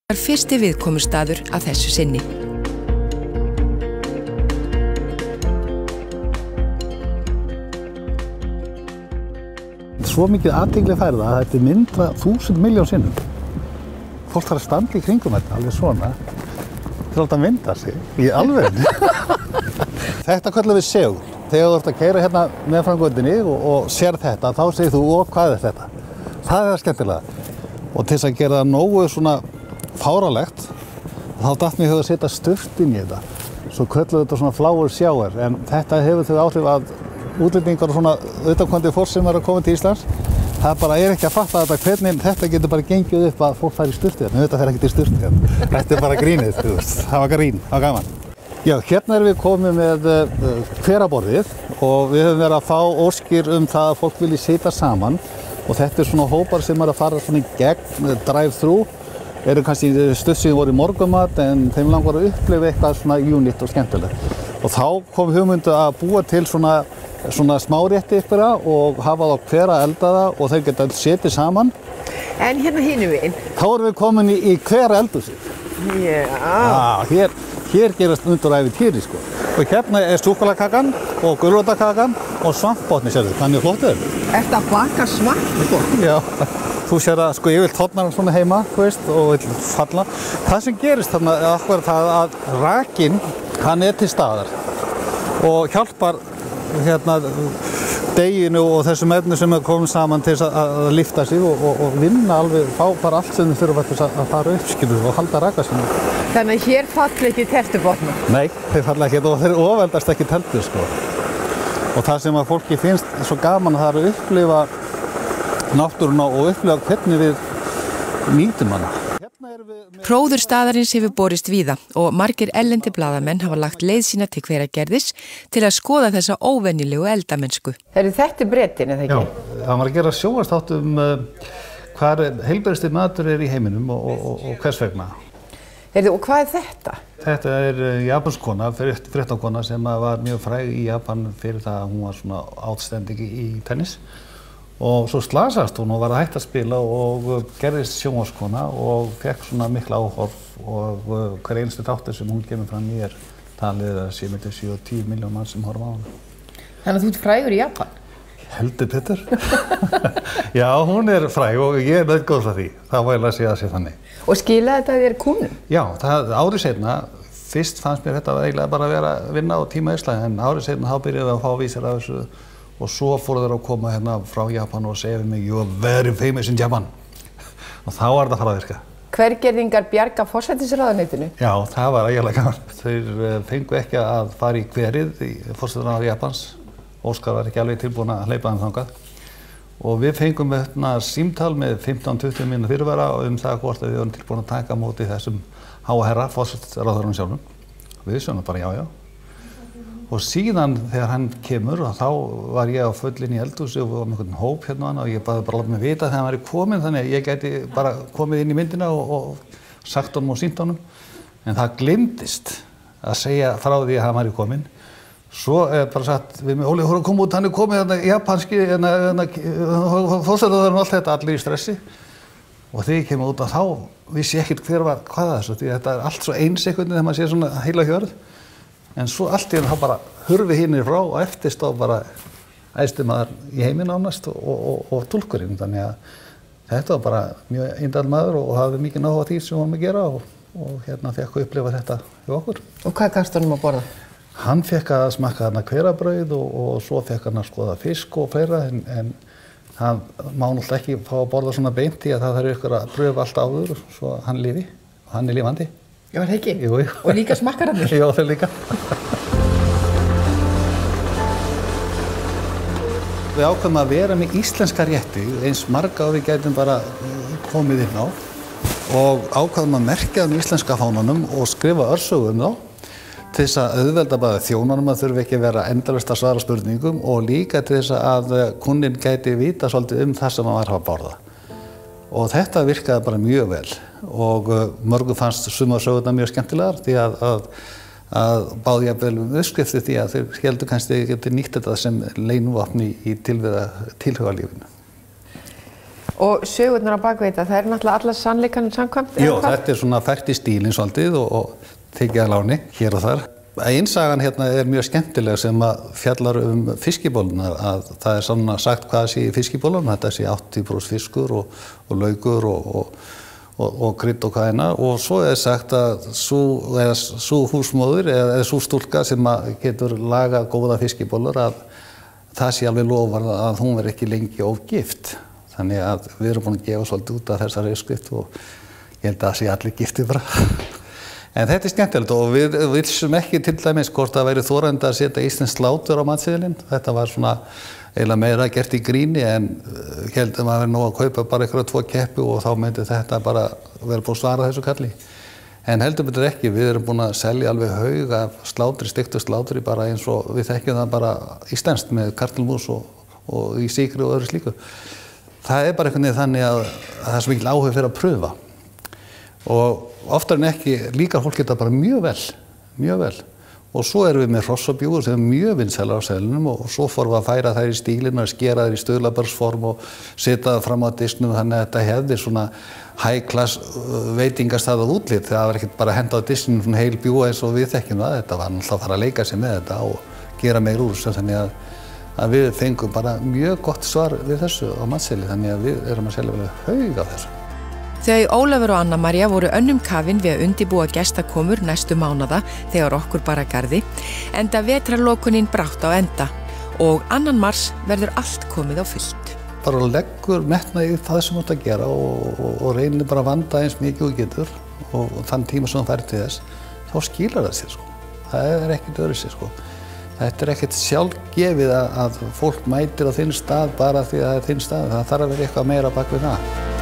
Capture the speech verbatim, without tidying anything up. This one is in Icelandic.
var fyrsti viðkomustaður að þessu sinni. Svo mikið athygli fær það að þetta er myndra þúsund milljón sinnum. Fólk þarf að standa í kringum þetta, alveg svona, til að mynda sig í alveg. Þetta kallum við segul. Þegar þú ert að keyra hérna með framgöndinni og, og sér þetta, þá segir þú, og hvað er þetta? Það er það skemmtilega. Og til þess að gera það nógu svona fáralegt, þá datt mér í hug að setja sturt inn í þetta. Svo köllum við þetta svona flower shower, en þetta hefur þau áhrif að útlendingar og svona utankomandi fólk sem er að koma til Íslands, það bara er ekki að fatta þetta hvernig þetta getur bara gengið upp að fólk fær í sturtu hérna. Þetta fer ekki til sturtu hérna. Þetta er bara grínið, þú veist. Það var grín, það var gaman. Já, hérna erum við komið með uh, hveraborðið og við höfum verið að fá óskir um það að fólk vilji sitja saman og þetta er svona hópar sem er að fara svona í gegn, drive-thru, eru kannski stutt sem voru í morgunmat en þeim langar að upplifa eitthvað svona unit og skemmtilegt. Og þá kom hugmyndu að búa til svona, svona smárétti ykkur og hafa þá hver að elda það og þeir geta setið saman. En hérna hinum við? Þá erum við komin í, í hver eldhúsið. Já. Já, hér, hér gerast unduræfið týri sko. Og hérna er súkkulaðikakan og gulrótarkakan og svampbotni sérðu, þannig flott er. Ertu að baka svampbotni? Já, þú sér að sko ég vil tóna hann svona heima, þú veist, og vil falla. Það sem gerist þarna er akkurat það að rakinn, hann er til staðar og hjálpar hérna deginu og þessum efnum sem er komið saman til þess að, að lyfta sig og, og, og vinna alveg, fá bara allt sem þau þurfa til að, að fara upp, skilur, og halda rakasinu. Þannig að hér falli ekki tertubotni? Nei, þeir falla ekki og þeir ofeldast ekki teltur, sko. Og það sem að fólki finnst svo gaman það er að upplifa náttúruna og upplifa hvernig við nýtum hana. Hróður staðarins hefur borist víða og margir erlendi blaðamenn hafa lagt leið sína til Hveragerðis til að skoða þessa óvenjulegu eldamennsku. Heyrðu, þetta er Bretinn, eða ekki? Já, það var að gera sjónvarpsþátt um uh, hvar heilbrigðasti matur er í heiminum og, og, og hvers vegna. Heyrðu, og hvað er þetta? Þetta er uh, japanskona, fréttakona sem var mjög fræg í Japan fyrir það að hún var svona outstanding í tennis. Og svo slasast hún og var að hætta að spila og gerðist sjónvarpskona og fekk svona mikla áhorf og hver einstu þáttur sem hún kemur fram í er talið að sé milli sjö og tíu milljón mann sem horfa á hana. Þannig að þú ert frægur í Japan? Heldur betur. Já, hún er fræg og ég er nauðgóð frá því. Það var eiginlega að sé að sé þannig. Og skilaði þetta þér kúnum? Já, það, árið seinna, fyrst fannst mér þetta eiginlega bara að vera að vinna á tíma Ísland en árið seinna þá byrjaði að fá vísir af þessu. Og svo fóru þeir að koma hérna frá Japan og segja við mig, you are very famous in Japan. Og þá var þetta að fara að virka. Hvergerðingar bjarga forsætisráðuneytinu? Já, það var eiginlega gaman. Þeir fengu ekki að fara í hverið í forsætisráðuneytinu Japans. Óskar var ekki alveg tilbúin að hleypa þeim þangað. Og við fengum hérna símtal með fimmtán til tuttugu mínútna fyrirvara um það hvort við vorum tilbúin að taka á móti þessum háa herra forsætisráðherranum sjálfum. Við sögum bara já, já. Og síðan þegar hann kemur og þá var ég á fullinn í eldhúsi og við varum einhvern hóp hérna og ég baði bara að láta mig vita þegar hann væri kominn þannig að ég gæti bara komið inn í myndina og, og sagt honum og sýnt honum. En það gleymdist að segja frá því að hann væri kominn. Svo er bara sagt við mig, Óli, þú erum komið út, hann er komið hérna japanski, hérna fórsætisráðherrann og allt þetta, allir í stressi. Og þegar ég kemur út og þá vissi ég ekkert hver var hvað þessu, því þetta er allt svo eins einhvern veginn þegar maður sé svona heila hjörð. En svo allt í henni þá bara hurfi hinnir frá og eftir stóð bara æðsti maður í heiminn ánast og, og, og túlkurinn. Þannig að þetta var bara mjög indæll maður og hafði mikið náhuga því sem við vorum að gera og, og hérna fekk að upplifa þetta hjá okkur. Og hvað gafst honum að borða? Hann fekk að smakka þarna hverabrauð og, og svo fekk hann að skoða fisk og fleira en, en hann má náttúrulega ekki fá að borða svona beint í að það þarf ykkur að pröfa allt áður svo hann lifi og hann er lifandi. Já, það ekki? Jú, jú. Og líka smakkararnir? Já, þeir líka. Við ákveðum að vera með íslenska rétti, eins marga og við gætum bara komið inn á og ákveðum að merkja um íslenska fánanum og skrifa örsögu um þá til þess að auðvelda bara þjónanum að þurfi ekki að vera endalaust að svara spurningum og líka til þess að kúnninn gæti vita svolítið um það sem hann var að borða. Og þetta virkaði bara mjög vel og mörgum fannst sumar sögurnar mjög skemmtilegar því að, að, að báði jafnvel um uppskriftir því að þeir heldur kannski að geti nýtt þetta sem leynuvopn í, í tilhugalífinu. Og sögurnar á bakvið þetta, það er náttúrulega allar sannleikanum samkvæmt? Jú, þetta er svona fært í stílinn svolítið og, og tekið að láni hér og þar. Einsagan hérna er mjög skemmtileg sem að fjallar um fiskibólunar, að það er svona sagt hvað sé í fiskibólunum, þetta sé áttatíu prósent fiskur og, og laukur og, og, og, og krydd og hvað hérna, og svo er sagt að sú, eða, sú húsmóðir eða, eða sú stúlka sem að getur lagað góða fiskibólur, að það sé alveg lofað að hún verði ekki lengi ógift. Þannig að við erum búin að gefa svolítið út af þessari uppskrift og ég held að það sé allir gifti bara. En þetta er skemmtilegt og við vissum ekki til dæmis hvort það væri þorandi að setja íslenskt slátur á matseðilinn. Þetta var svona eiginlega meira gert í gríni en heldum að vera nú að kaupa bara einhverja tvo keppu og þá myndi þetta bara vera búin að svara þessu kalli. En heldur betur ekki, við erum búin að selja alveg haug af slátri, stiktu slátri bara eins og við þekkjum það bara íslenskt með kartöflumús og, og í sykri og öðru slíku. Það er bara einhvern veginn þannig að, að það er svo mikil áhuga fyrir að pröfa og oftar en ekki líkar fólk þetta bara mjög vel, mjög vel og svo erum við með hrossabjúgur sem er mjög vinsælar á seðlinum og svo fórum við að færa þær í stílinn og skera þær í stuðlabergsform og setja það fram á disknum þannig að þetta hefði svona high class veitingastað og útlit, það var ekkert bara að henda á disknum svona heil bjúga eins og við þekkjum það, þetta var náttúrulega að fara að leika sig með þetta og gera meir úr þessu þannig að að við fengum bara mjög gott svar við þessu á matseðli, þannig að við erum að selja vel haug af þessu. Þau Ólafur og Anna-María voru önnum kafin við að undibúa gestakomur næstu mánaða þegar okkur bara garði, enda vetrarlokunin brátt á enda og annan mars verður allt komið á fullt. Bara leggur metna í það sem þú ert að gera og, og, og reynir bara að vanda eins mikið og getur og, og þann tíma sem þú færð til þess, þá skilar það sér sko. Það er ekkert öðru sér sko. Þetta er ekkert sjálfgefið að fólk mætir á þinn stað bara því að það er þinn stað. Það þarf að vera eitthvað meira bak við það.